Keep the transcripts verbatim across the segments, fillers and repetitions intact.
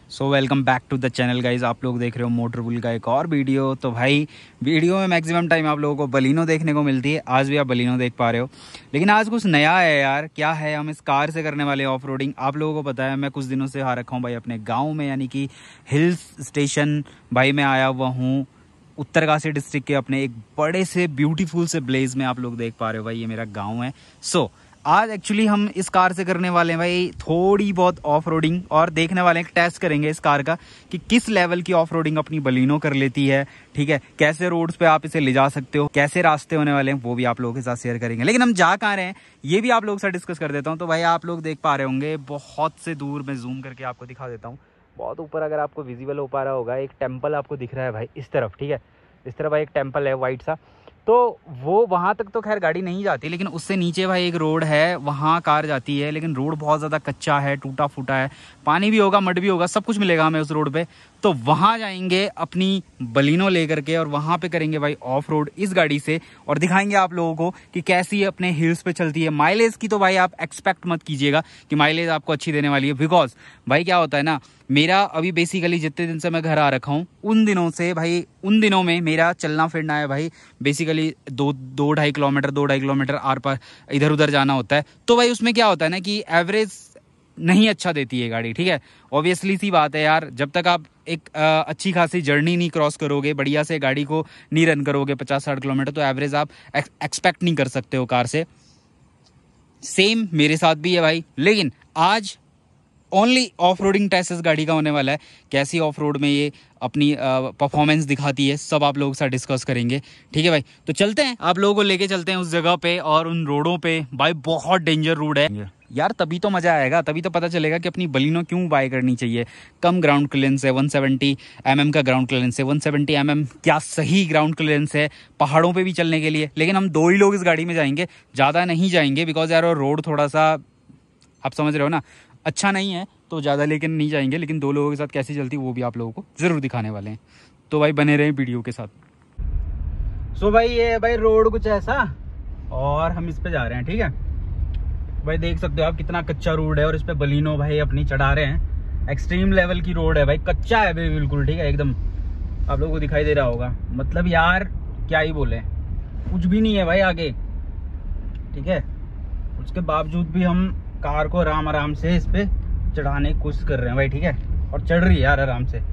So welcome back to the channel guys. आप लोग देख रहे हो मोटर बुल का एक और वीडियो। तो भाई वीडियो में मैक्सिमम टाइम आप लोगों को बलिनो देखने को मिलती है। आज भी आप बलिनो देख पा रहे हो, लेकिन आज कुछ नया है यार। क्या है, हम इस कार से करने वाले ऑफ रोडिंग। आप लोगों को पता है मैं कुछ दिनों से आ रखा हूँ भाई अपने गाँव में, यानी कि हिल्स स्टेशन भाई मैं आया हुआ हूँ उत्तरकाशी डिस्ट्रिक्ट के अपने एक बड़े से ब्यूटीफुल से ब्लेज में। आप लोग देख पा रहे हो भाई ये मेरा गाँव है। सो so, आज एक्चुअली हम इस कार से करने वाले हैं भाई थोड़ी बहुत ऑफ रोडिंग, और देखने वाले हैं, टेस्ट करेंगे इस कार का कि किस लेवल की ऑफ रोडिंग अपनी बलिनो कर लेती है। ठीक है, कैसे रोड्स पे आप इसे ले जा सकते हो, कैसे रास्ते होने वाले हैं वो भी आप लोगों के साथ शेयर करेंगे। लेकिन हम जा कहाँ रहे हैं ये भी आप लोगों से डिस्कस कर देता हूँ। तो भाई आप लोग देख पा रहे होंगे बहुत से दूर, मैं जूम करके आपको दिखा देता हूँ। बहुत ऊपर अगर आपको विजिबल हो पा रहा होगा, एक टेम्पल आपको दिख रहा है भाई इस तरफ। ठीक है, इस तरफ भाई एक टेम्पल है वाइट सा। तो वो वहाँ तक तो खैर गाड़ी नहीं जाती, लेकिन उससे नीचे भाई एक रोड है, वहाँ कार जाती है। लेकिन रोड बहुत ज़्यादा कच्चा है, टूटा फूटा है, पानी भी होगा, मड भी होगा, सब कुछ मिलेगा हमें उस रोड पे। तो वहाँ जाएंगे अपनी बलिनो लेकर के, और वहाँ पे करेंगे भाई ऑफ रोड इस गाड़ी से, और दिखाएंगे आप लोगों को कि कैसी अपने हिल्स पे चलती है। माइलेज की तो भाई आप एक्सपेक्ट मत कीजिएगा कि माइलेज आपको अच्छी देने वाली है, बिकॉज भाई क्या होता है ना, मेरा अभी बेसिकली जितने दिन से मैं घर आ रखा हूँ उन दिनों से भाई उन दिनों में मेरा चलना फिरना है भाई बेसिकली दो दो ढाई किलोमीटर दो ढाई किलोमीटर आर पार इधर उधर जाना होता है। तो भाई उसमें क्या होता है ना कि एवरेज नहीं अच्छा देती है गाड़ी। ठीक है, ऑब्वियसली सी बात है यार, जब तक आप एक आ, अच्छी खासी जर्नी नहीं क्रॉस करोगे, बढ़िया से गाड़ी को नहीं रन करोगे पचास साठ किलोमीटर, तो एवरेज आप एक्सपेक्ट नहीं कर सकते हो कार से। सेम मेरे साथ भी है भाई। लेकिन आज ओनली ऑफ रोडिंग टेस्ट इस गाड़ी का होने वाला है। कैसी ऑफ रोड में ये अपनी परफॉर्मेंस दिखाती है सब आप लोगों के साथ डिस्कस करेंगे। ठीक है भाई, तो चलते हैं, आप लोगों को लेके चलते हैं उस जगह पे और उन रोडों पे। भाई बहुत डेंजर रोड है यार, तभी तो मजा आएगा, तभी तो पता चलेगा कि अपनी बलिनो क्यों बाय करनी चाहिए। कम ग्राउंड क्लियरेंस है, वन सेवेंटी एम एम का ग्राउंड क्लियरेंस है। वन सेवेंटी एम एम क्या सही ग्राउंड क्लियरेंस है पहाड़ों पे भी चलने के लिए। लेकिन हम दो ही लोग इस गाड़ी में जाएंगे, ज़्यादा नहीं जाएंगे, बिकॉज यार रोड थोड़ा सा आप समझ रहे हो ना, अच्छा नहीं है, तो ज़्यादा लेकिन नहीं जाएंगे। लेकिन दो लोगों के साथ कैसी चलती वो भी आप लोगों को ज़रूर दिखाने वाले हैं। तो भाई बने रहे वीडियो के साथ। सो so भाई ये भाई रोड कुछ ऐसा, और हम इस पे जा रहे हैं। ठीक है भाई, देख सकते हो आप कितना कच्चा रोड है, और इस पे बलिनो भाई अपनी चढ़ा रहे हैं। एक्सट्रीम लेवल की रोड है भाई, कच्चा है भाई बिल्कुल। ठीक है, एकदम आप लोगों को दिखाई दे रहा होगा, मतलब यार क्या ही बोले, कुछ भी नहीं है भाई आगे। ठीक है, उसके बावजूद भी हम कार को आराम आराम से इस पे चढ़ाने की कोशिश कर रहे हैं भाई। ठीक है, और चढ़ रही है यार आराम से,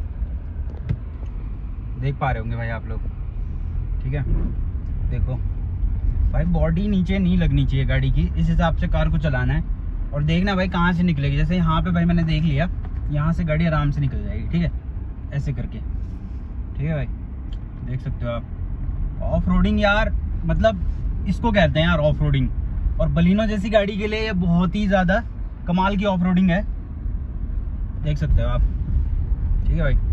देख पा रहे होंगे भाई आप लोग। ठीक है, देखो भाई बॉडी नीचे नहीं लगनी चाहिए गाड़ी की, इस हिसाब से कार को चलाना है। और देखना भाई कहाँ से निकलेगी, जैसे यहाँ पे भाई मैंने देख लिया, यहाँ से गाड़ी आराम से निकल जाएगी। ठीक है, ऐसे करके। ठीक है भाई, देख सकते हो आप ऑफ रोडिंग यार, मतलब इसको कहते हैं यार ऑफ रोडिंग। और बलिनो जैसी गाड़ी के लिए ये बहुत ही ज़्यादा कमाल की ऑफ रोडिंग है, देख सकते हो आप। ठीक है भाई।